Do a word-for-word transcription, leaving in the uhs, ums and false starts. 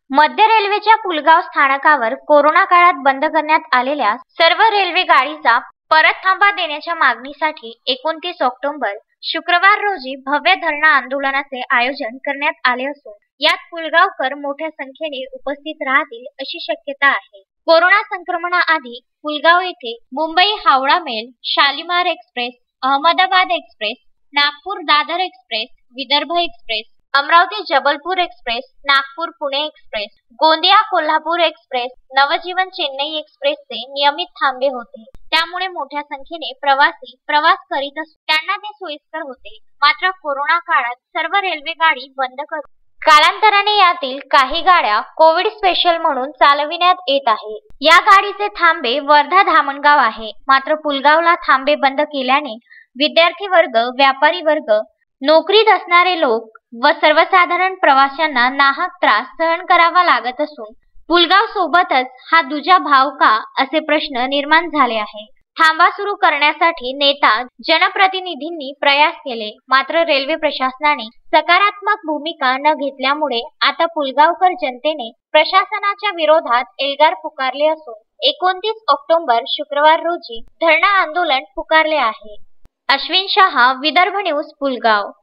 मध्य रेल्वेच्या पुलगाव स्थानकावर कोरोना काळात बंद करण्यात आलेल्या सर्व रेल्वे गाडीचा परत थांबा देण्याच्या मागणीसाठी एकोणतीस ऑक्टोबर शुक्रवार रोजी भव्य धरणा आंदोलनाचे आयोजन करण्यात आले असून यात पुलगावकर मोठ्या संख्येने उपस्थित राहतील अशी शक्यता आहे। कोरोना संक्रमणाआधी पुलगाव येथे Mumbai Howrah mail, Shalimar express, Ahmedabad express, Nagpur Dadar express, Vidarbha express, Amravati Jabalpur express, Nagpur Pune express, Gondia Kolhapur express, Navjivan Chennai एक्सप्रेसचे नियमित थांबे होते। त्यामुळे मोठ्या संख्येने प्रवासी प्रवास करीत असून त्यांना ते सोयीस्कर होते। मात्र कोरोना काळात सर्व रेल्वे गाडी बंद करून कालांतराने यातील काही गाड्या कोविड स्पेशल म्हणून चालविण्यात येत आहे। या गाडीचे थांबे वर्धा धामणगाव आहे। मात्र पुलगावला थांबे बंद केल्याने विद्यार्थी वर्ग, व्यापारी वर्ग, नोकरीत असणारे लोक व सर्वसाधारण प्रवाशांना नाहक त्रास सहन करावा लागत असून पुलगाव सोबतच हा दुजा भाव का असे प्रश्न निर्माण झाले आहे। थांबा सुरू करण्यासाठी नेता जनप्रतिनिधींनी प्रयास केले, मात्र रेल्वे प्रशासनाने सकारात्मक भूमिका न घेतल्यामुळे आता पुलगावकर जनतेने प्रशासनाच्या विरोधात एल्गार पुकारले असून एकोणतीस ऑक्टोबर शुक्रवार रोजी धरणा आंदोलन पुकारले आहे। अश्विन शहा, विदर्भ न्यूज, पुलगाव।